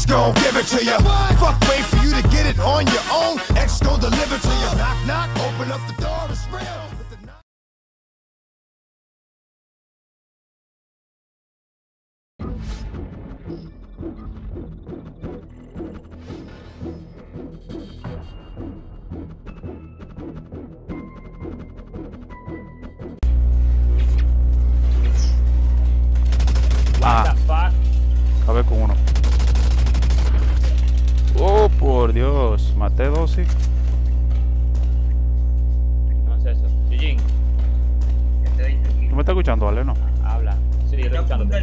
X gon' give it to you. Fuck, wait for you to get it on your own. X gon' deliver to you. Knock, knock, open up the door, it's real. Acabé con uno. Oh, por Dios. Maté dos, sí. No es eso. Eugene. ¿Tú me estás escuchando, vale? No. Habla. Sí, yo estoy escuchándote.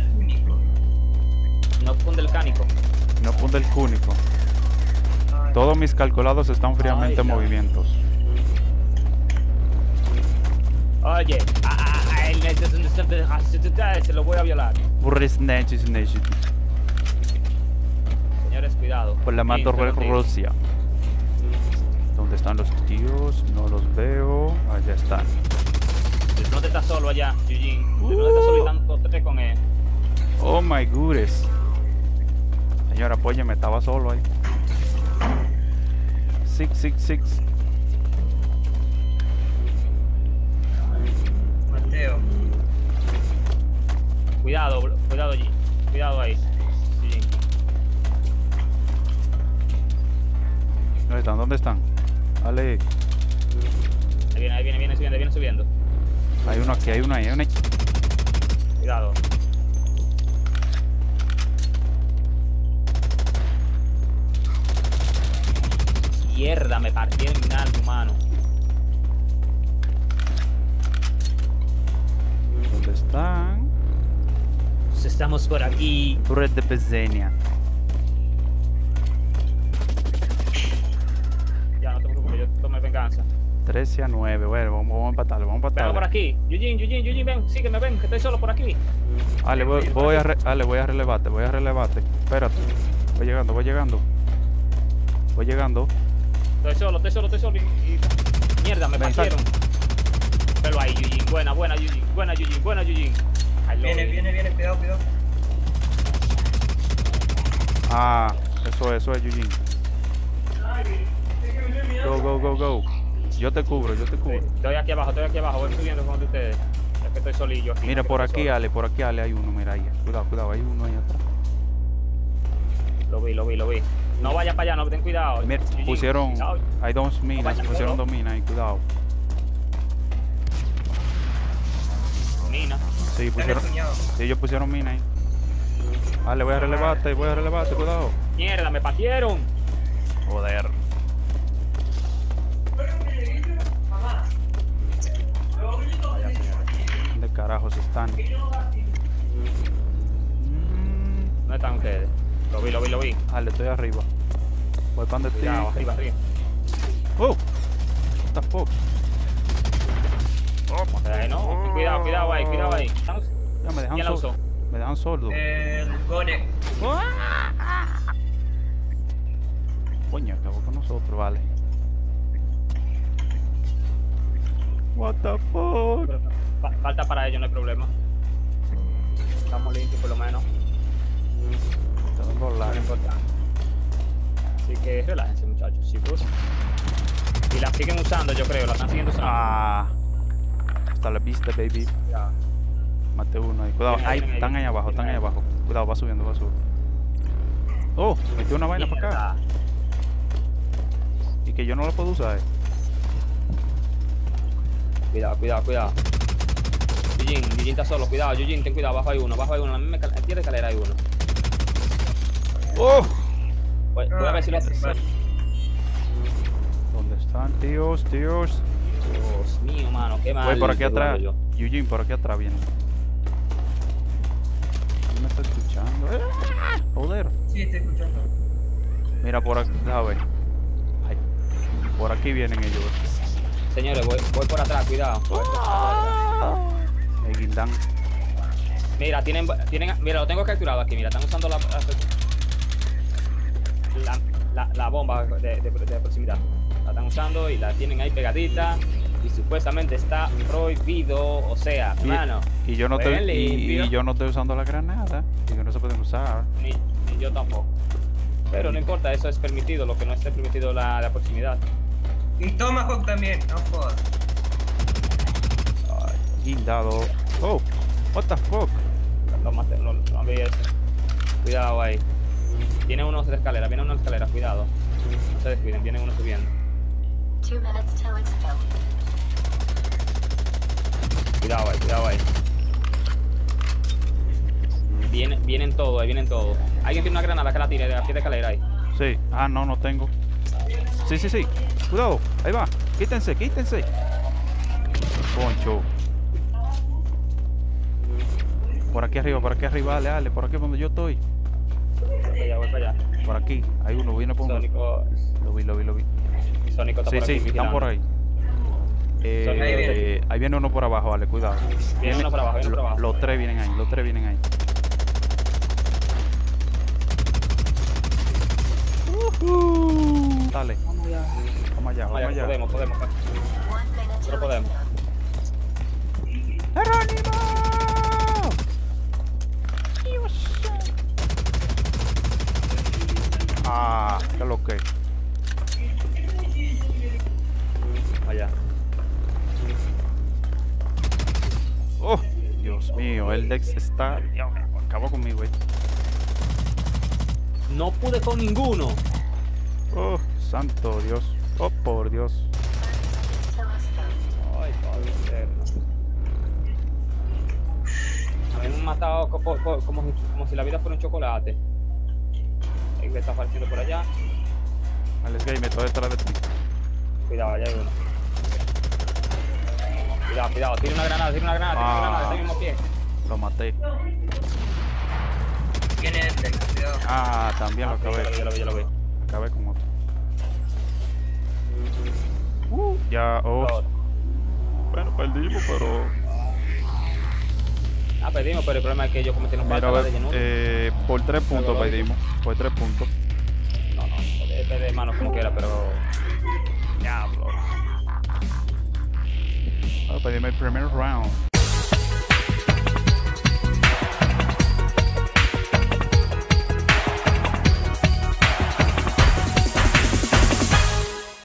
No funde el cánico. No funde el cúnico. Todos mis calculados están fríamente en movimientos. Oye, se lo voy a violar. Señores, cuidado. Por la mando Rusia. ¿Dónde están los tíos? No los veo. Allá están. No te estás solo allá, Eugene. No te estás solo y dándote con él. Oh my goodness. Señora, apóyeme, estaba solo ahí. 666. Mateo. Cuidado, cuidado allí. Cuidado ahí. Eugene. ¿Dónde están? ¿Dónde están? Dale. Ahí viene subiendo. Hay uno aquí, hay uno ahí, hay uno ahí. Cuidado. Mierda, me partí en algo, mano. ¿Dónde están? Pues estamos por aquí. Torre de Pesenia. Ya, no te preocupes, yo tomé venganza. 13-9, bueno, vamos a empatarlo, vamos a Venga empatarlo. por aquí. Eugene, ven, sígueme, ven, que estoy solo por aquí. Ale, voy a relevarte, Espérate. Voy llegando. Estoy solo y... Mierda, me Ven, partieron. Pero ahí, Eugene. Buena, Eugene. Viene, cuidado. Ah, eso es, Eugene. Go. Yo te cubro. Estoy aquí abajo, voy subiendo con ustedes. Es que estoy solillo aquí. Mira, porque por estoy aquí, solo. Ale, hay uno, mira ahí. Cuidado, hay uno ahí atrás. Lo vi. No vayas para allá, no ten cuidado. Mira, Eugene, pusieron, cuidado. hay dos minas, vayas pusieron solo. dos minas ahí, cuidado. Mina. Sí, ellos pusieron minas ahí. Ale, voy a relevarte, cuidado. Mierda, me partieron. Joder. ¿Dónde carajos están? ¿Dónde están ustedes? Lo vi. Ale, estoy arriba. Voy para donde ti. Cuidado, arriba. Oh, what the fuck? No, cuidado ahí. Estamos... Ya me dejan ¿Quién la sordo. usó? Me dejan sordo. El Gore. Coño, acabó con nosotros, vale. What the fuck? Falta para ellos, no hay problema. Estamos limpios por lo menos. Tengo No lag. importa. Así que relájense, muchachos, chicos. Y la siguen usando, yo creo, la están siguiendo usando. Ah, hasta la vista, baby. Ya. Maté uno ahí. Cuidado, Vienen ahí, vienen están ahí. ahí abajo, Vienen ahí. Cuidado, va subiendo. Oh, metí una vaina para acá. Y que yo no la puedo usar. Cuidado. Eugene está solo, cuidado, Eugene, ten cuidado, abajo hay uno, en la misma tierra de escalera hay uno. Oh, Voy a ver si lo hace. ¿dónde están, tíos? Dios mío, mano, qué mal. Voy por aquí te atrás. vuelvo yo. Eugene, por aquí atrás viene. ¿No me está escuchando? Joder. Sí, estoy escuchando. Mira por aquí, a ver. Ay, por aquí vienen ellos. Señores, voy por atrás, cuidado. Me guindan. Mira, mira, lo tengo capturado aquí, mira, están usando la bomba de proximidad. La están usando y la tienen ahí pegadita. Y supuestamente está prohibido, o sea, hermano. Y yo no limpio. y yo no estoy usando la granada. Y que no se pueden usar. Ni yo tampoco. Pero no importa, eso es permitido, lo que no esté permitido la proximidad. Un Tomahawk también, no jodas. Guindado. Oh, what the fuck. Lo maté, no vi ese. Cuidado ahí. Viene uno de escalera, cuidado. No se descuiden, viene uno subiendo. 2 minutes till expel. Cuidado ahí. Vienen todos, ahí vienen todos. Alguien tiene una granada que la tire de la pie de escalera ahí. Sí. Ah, no tengo. Sí. Cuidado. Ahí va. Quítense. Poncho. Por aquí arriba, dale, por aquí donde yo estoy. Voy para allá. Por aquí, hay uno, viene por uno. Sónico. Lo vi. Sónico está por aquí. Están por ahí. viene. Ahí viene uno por abajo, vale, cuidado. Viene uno por abajo. Los tres vienen ahí. Dale. Vamos allá. Podemos. 1 minute Pero till podemos. ¡Jerónimo! Ah, qué lo que. Allá. Oh, Dios mío, el Dex está. Dios, acabó conmigo, No pude con ninguno. Oh, santo Dios. Oh, por Dios. till expel. Ay, padre eterno. A mí me han matado como si la vida fuera un chocolate. Ahí me está apareciendo por allá. Alex Game, estoy detrás de ti. Cuidado, allá hay uno. Cuidado, tira una granada, está en el mismo pie. Lo maté. Viene este, cuidado. Ah, también lo acabé. Ya lo vi. Acabé con otro. Ya, oh. Bueno, perdimos, pero. Perdimos, pero el problema es que yo cometí un Mira, falta de llenura. por 3 puntos perdimos. Por 3 puntos. No, podés perder manos como quiera, pero. Diablo. Perdimos el primer round.